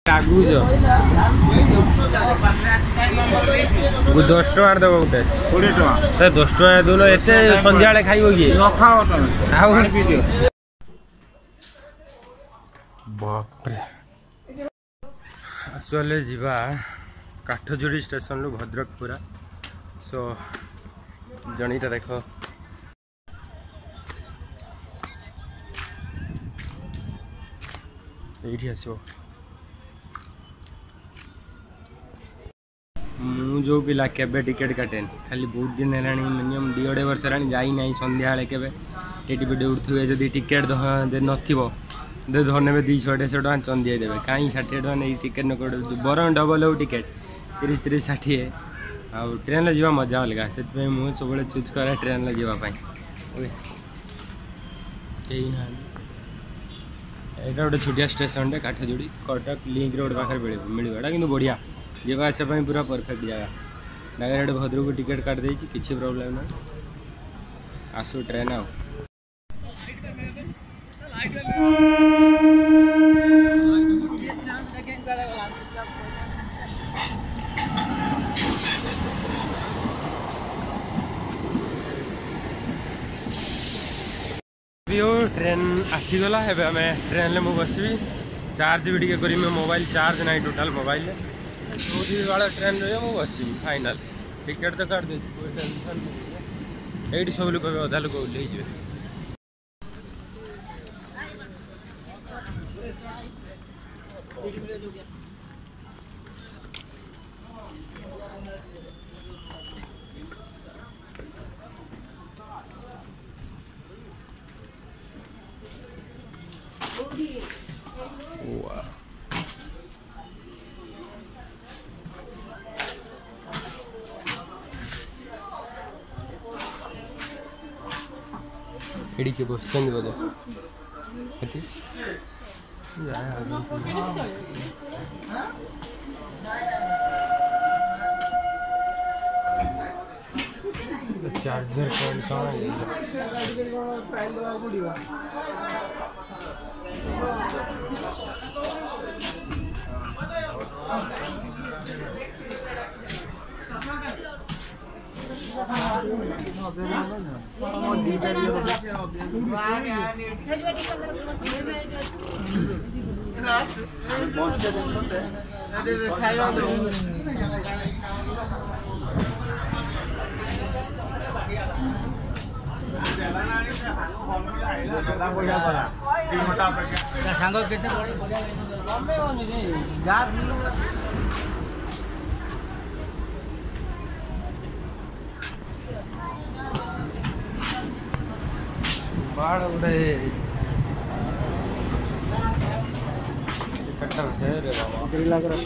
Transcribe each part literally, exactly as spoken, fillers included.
आगु जो दस टकर देव गोटे कोड़े टका दस टका दून एत सन्ध्या खाइब किए बापरे एक्चुअली जीवा काठजोड़ी स्टेशन रु भद्रक पूरा सो जणीटा देख ये आसो मु जो पिला केबे टिकेट काटेन खाली बहुत दिन है मिनिमम दी अढ़ाई वर्ष है जाई ना सन्ध्या केबे टेटी पेटी उठुए जदि टिकेट नथिबो दे धरने दुई सौ अढ़ाई टका चंदी देवे कहीं षाठी टका नहीं टिकेट न बर डबल हो टिकेट तीस तीस षाठी आ ट्रेन जा मजा अलग से मुझे सब चूज करे ट्रेन जावाई यहाँ गोटे छोटिया स्टेशन टे काठजोड़ी कटक लिंक रोड पाखे मिलवा कि बढ़िया जावा आसापी पूरा परफेक्ट जगह डायरेक्ट भद्रक को टिकेट काट दे किसी प्रोब्लेम ना आसु ट्रेन आ ट्रेन आसीगला है आम ट्रेन में बसबी चार्ज भी टे करी मोबाइल चार्ज ना टोटाल मोबाइल जो वाला ट्रेन रही मुझे बसबी फाइनाल टिकेट तो काट दे ये सब लोग अधा लोग ओह्लैजे एडी के बस चंद बोले हटी चार्जर कौन कहाँ है सांग केते बाढ़ उड़े कट्टर है रे बाबा लग रहा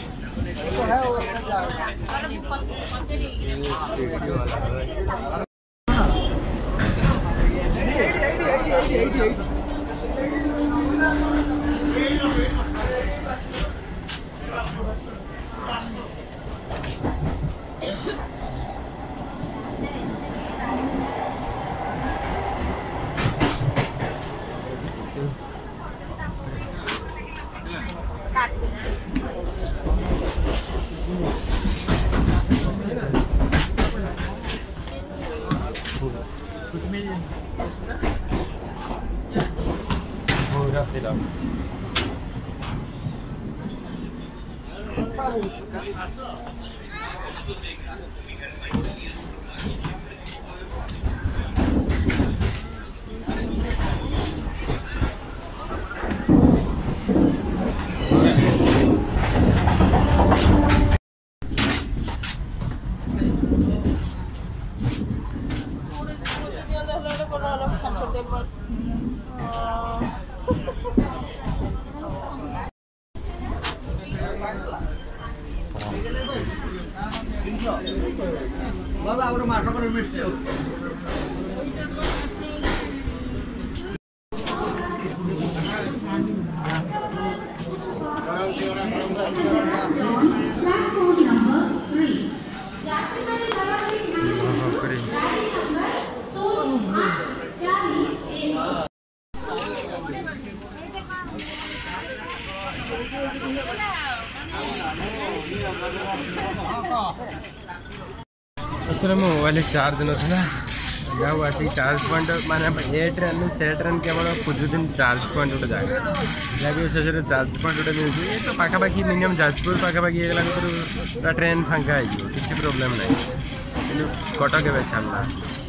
एक्चुअली मो मोबाइल चार्ज ना जाऊ आसी चार्ज पॉइंट माने ए ट्रेन से ट्रेन केवल खोजुन चार्ज पॉइंट गोटे जगह जगह शेष चार्ज पॉइंट गोटे मिलूँ ये तो पाखापाखि मिनिमम जाजपुर पाखापाखि पूरा ट्रेन फांका हो किसी प्रोब्लेम ना कि कटक ए छाड़ा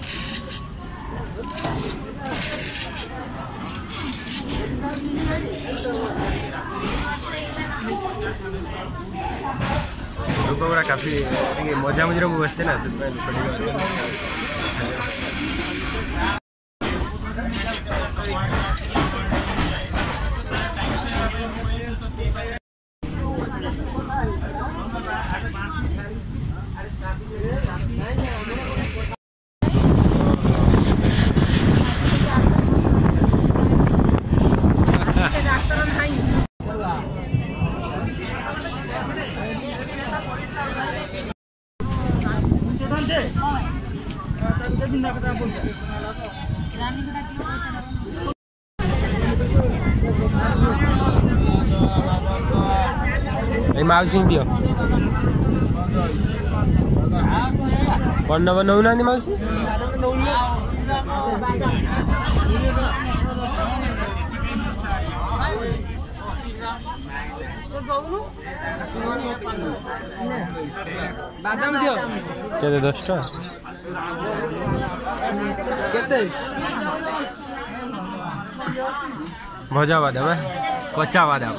लोक पूरा काफी मजा मझे मुझे बसचे ना माउसी दियो बन बनौ ना माउसी बादाम दियो केते दस टा केते भजा बादाम कच्चा बादाम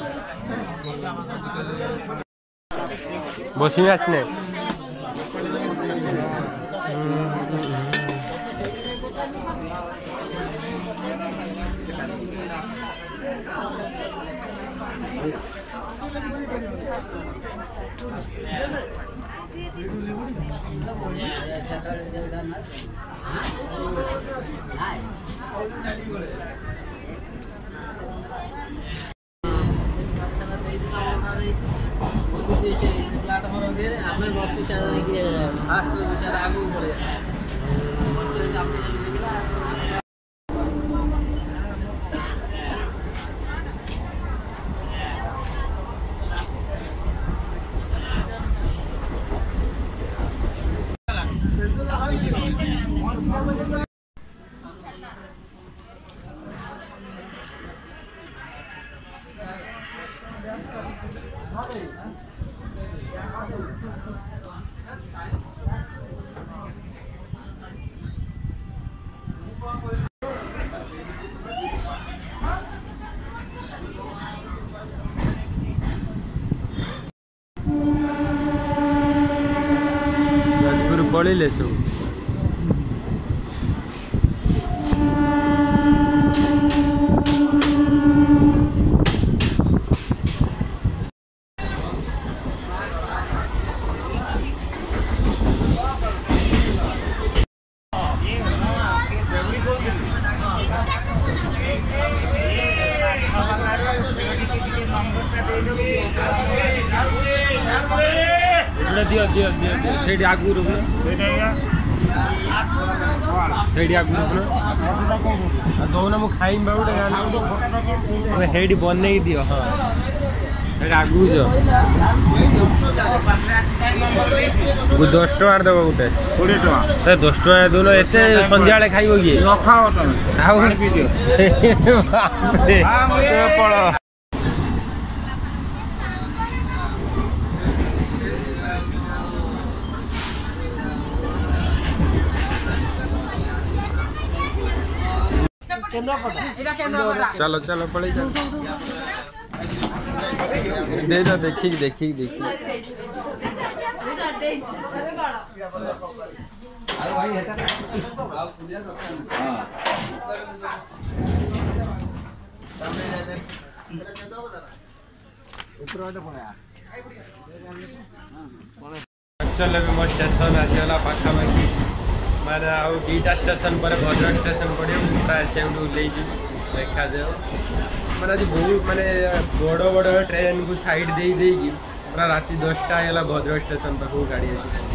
बसी आसने पड़े सब दियो दियो दियो से आगू रुक दौन मु खाई गोटे हेडी बन दियो हाँ आगू दस टकर देव गोटे कोड़े टका दस टका दौन एत सन्ध्या खाइब किए पड़ चलो चलो पड़े दे दो देखी देखी देखी चल मो स्टेशन आसीगला पाखापाखि मैंने आउ दीटा स्टेशन पर भद्रक स्टेशन पड़े प्राय से देखा जाओ मैंने आज बहुत माने बड़ बड़ ट्रेन को साइड दे दे पूरा राति दसटा है भद्रक स्टेशन पाक गाड़ी आसी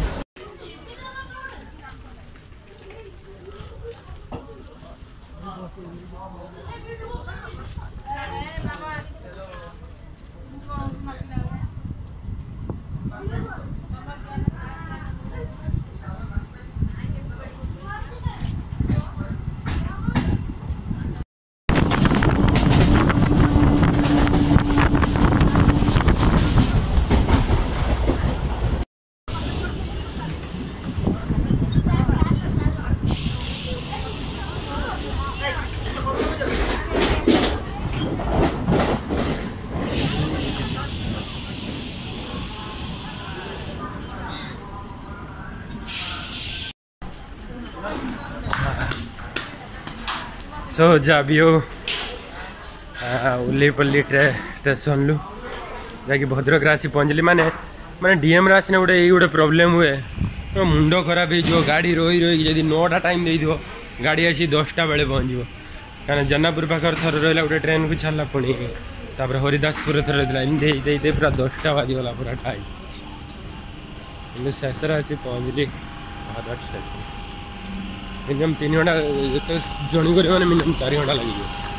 सो जहाँ भी हो उल्लेपल्ली स्टेशन लु जाकि भद्रक आसी पहुँचली माने माने डीएम आसने गोटे ये गोटे प्रोब्लेम हुए तो मुंड खराब हो गाड़ी रही रही जब नौटा टाइम दे गाड़ी आसी दसटा बेले पहुँचो कहीं जन्नापुर पाखे थर रहा गोटे ट्रेन को छाड़ा पुणी तापर हरिदासपुर थर रही एमती पूरा दसटा बाजीगला पूरा टाइम कि शेष आसी पहुँचली भद्रक स्टेशन मिनिमम तीन घंटा जो जॉइन कर मिनिमम चार घंटा लगे।